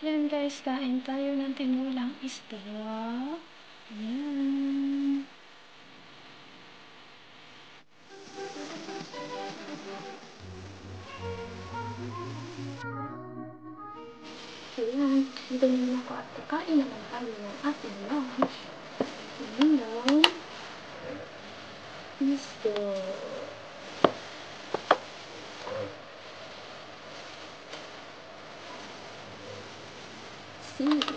Yan guys, kain tayo ng tinolang isda. Yan. Ayan, dito naman ako at kakain naman tayo ng ating lunch. Tinolang isda. See?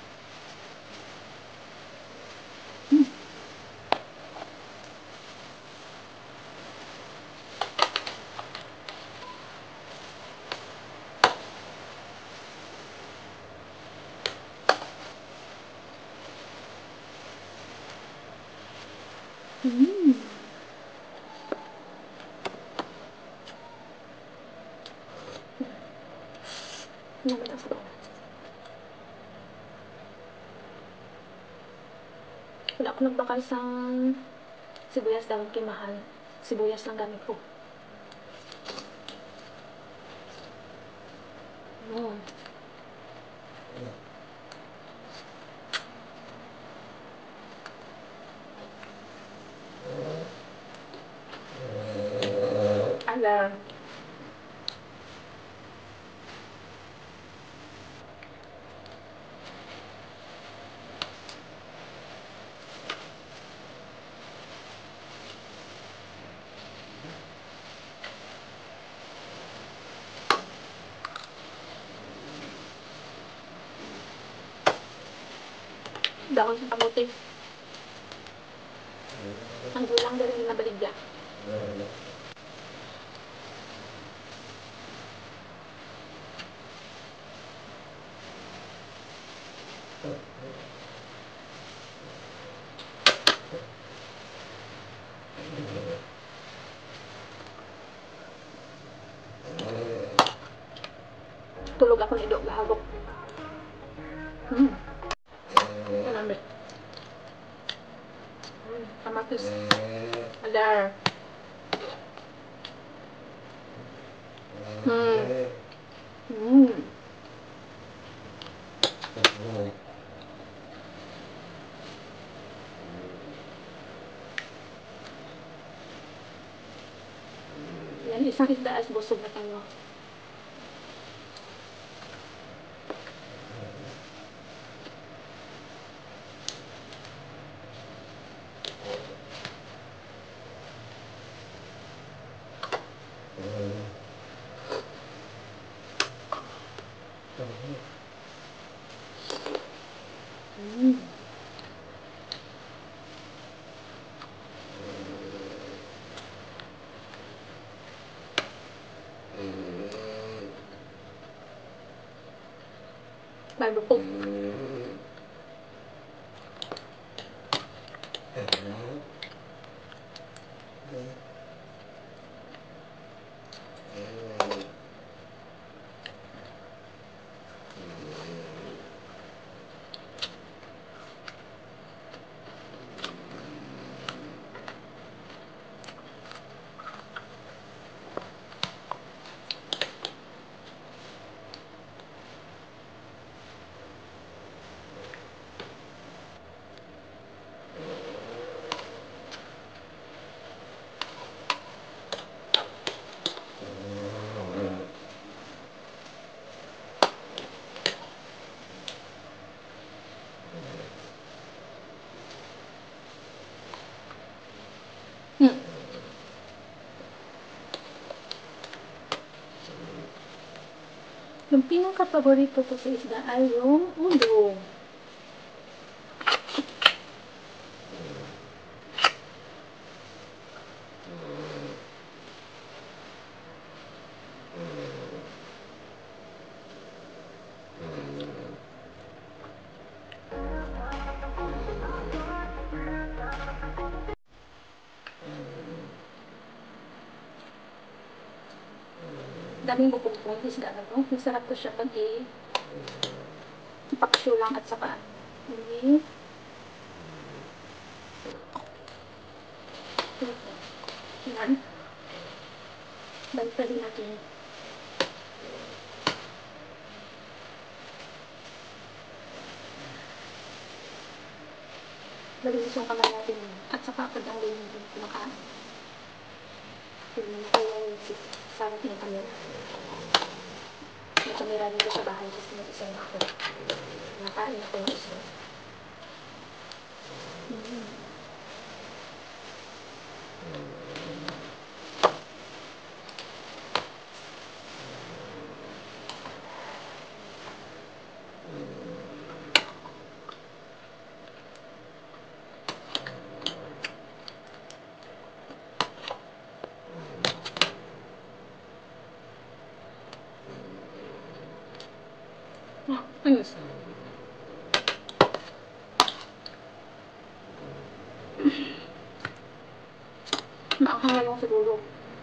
Wala ako nagbakal sa sibuyas dahil kay mahal. Sibuyas lang gamit ko. Ala. Dahon sa kamote. Ang gulang dari na baligya. Tulog ako ni Dok gahagok. Kanamit. Kamatis. Adar. Yan, isang isda as busog na tayo. Bago po. Yung pinaka-paborito ko sa isda ay yung ulo. Daming bukong-bukong isda na to. Masarap to siya pag paksyo lang at saka yan. Baliktad natin. malinis yung kamay natin at saka pag ang lane yung kumakain. Hindi na kayo sarap ng kamera. May kamera dito sa bahay kasi mag-isang ako. Nakain ako ng isda. Ayos. Maanghang lang siguro.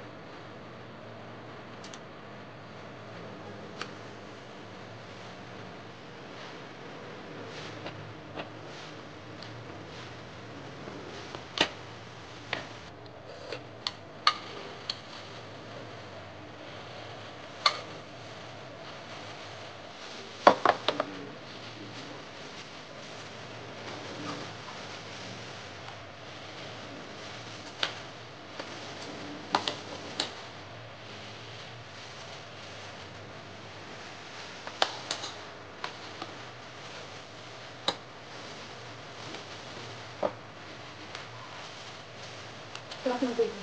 Sarap ng baby.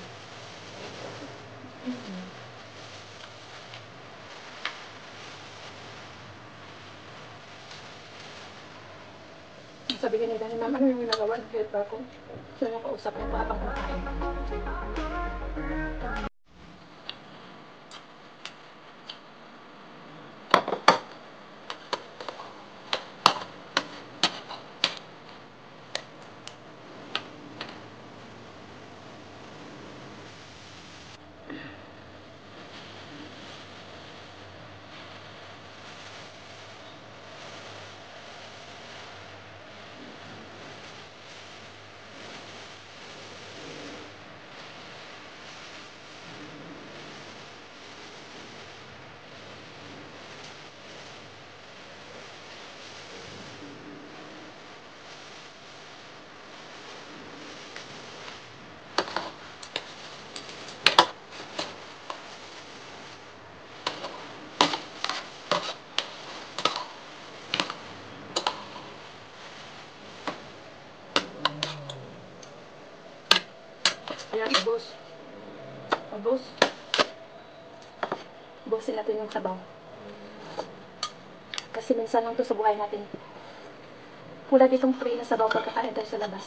Sabi nila ni Mama, ano yung ginagawa ng helper ko? So, nakausap niya pa habang kumakain. Ayan, ubos. Ubos. Ubusin natin yung sabaw. Kasi minsan lang to sa buhay natin. Pula ditong free na sabaw pagkakain tayo sa labas.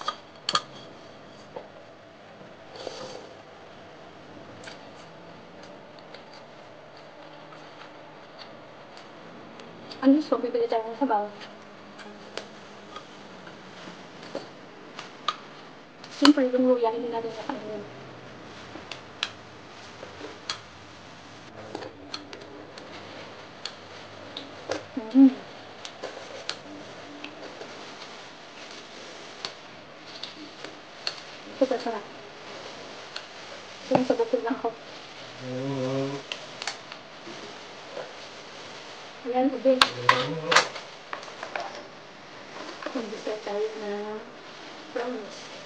Ano so, bibili tayo ng sabaw. Siyempre, yung luya, hindi natin nakain yun. Super sarap. Yung sa bukod lang ako. Ayan, ube. Mag-start tayo na brownies.